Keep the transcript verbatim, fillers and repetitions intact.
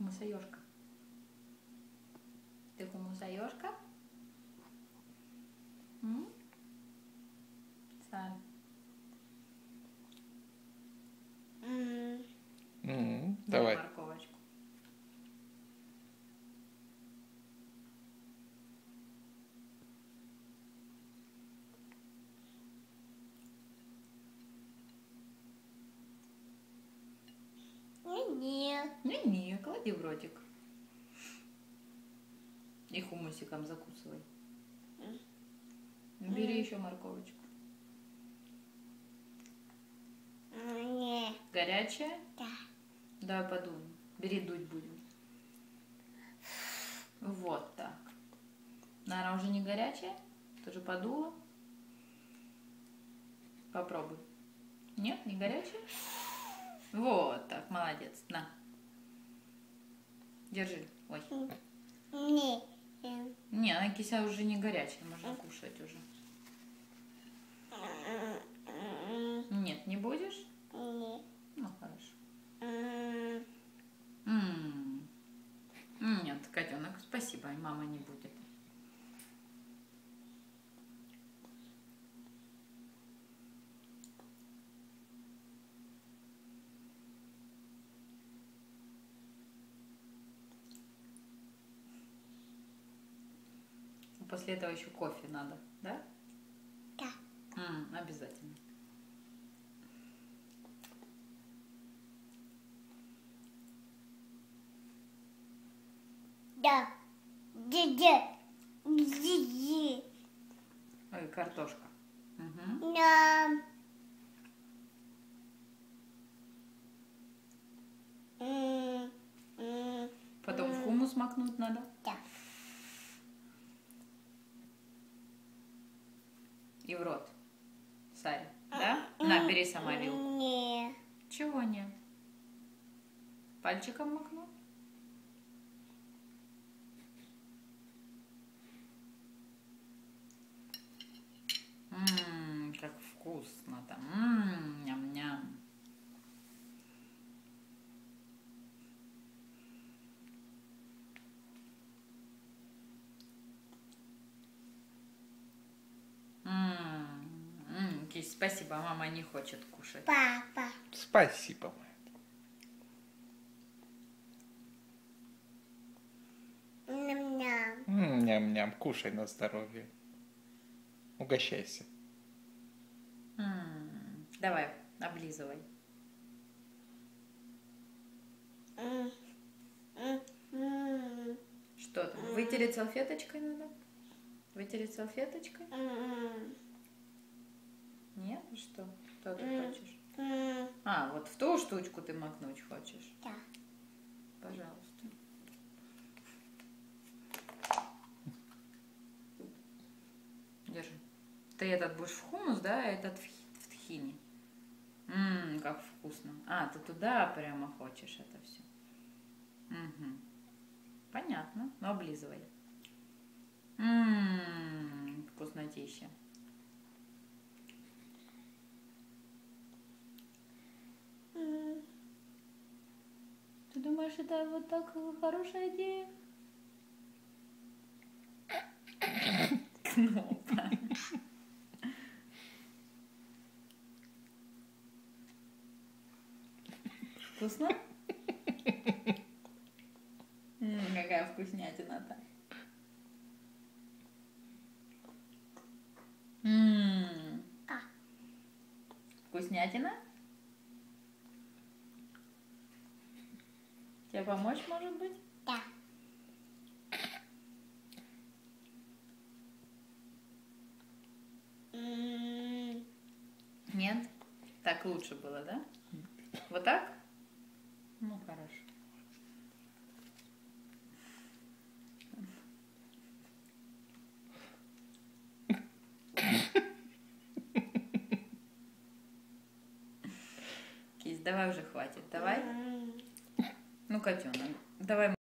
Хумусаёшка. Ты хумусаёшка? М? Сань. М. М, Дай Давай. морковочку. Не. Не-не, клади в ротик. И хумусиком закусывай. Бери еще морковочку. Не. Горячая? Да. Давай подуем. Бери, дуть будем. Вот так. Наверное, уже не горячая? Тоже подула? Попробуй. Нет, не горячая? Вот так, молодец. На. Держи. Ой. Не. Не, она кися уже не горячая, можно кушать уже. Нет, не будешь? Не. Ну, хорошо. М. М. Нет, котенок, спасибо, мама не будет. После этого еще кофе надо, да? Да. М, обязательно. Да. Дядя. Дядя. Ой, картошка. Угу. Да. М. М. Потом в хумус макнуть надо. Да. И в рот. Саря, да? На, бери сама вилку. Не. Чего нет? Пальчиком макнуть? Ммм, как вкусно-то. Ммм, ням-ням. Ммм, Кись, спасибо, мама не хочет кушать. Папа. Спасибо, моя. Ням-ням. М, Ням-ням, кушай на здоровье. Угощайся. М, Давай, облизывай. М. М. М. Что там? Вытереть салфеточкой надо? Вытереть салфеточкой? М. Нет? Что? Что ты М. хочешь? М. А, вот в ту штучку ты макнуть хочешь? Да. Пожалуйста. Держи. Ты этот будешь в хумус, да, а этот в, хи- в тхине. Ммм, как вкусно. А, ты туда прямо хочешь это все. Угу. Понятно. Ну, облизывай. Ммм, вкуснотища. М. Ты думаешь, это вот так хорошая идея? Кнопа. Вкусно? М, какая вкуснятина-то. М, А. Вкуснятина? Тебе помочь, может быть? Да. М. Нет? Так лучше было, да? Вот так? Ну, хорошо. Кись, давай уже хватит. Давай. М. Ну, котенок, давай.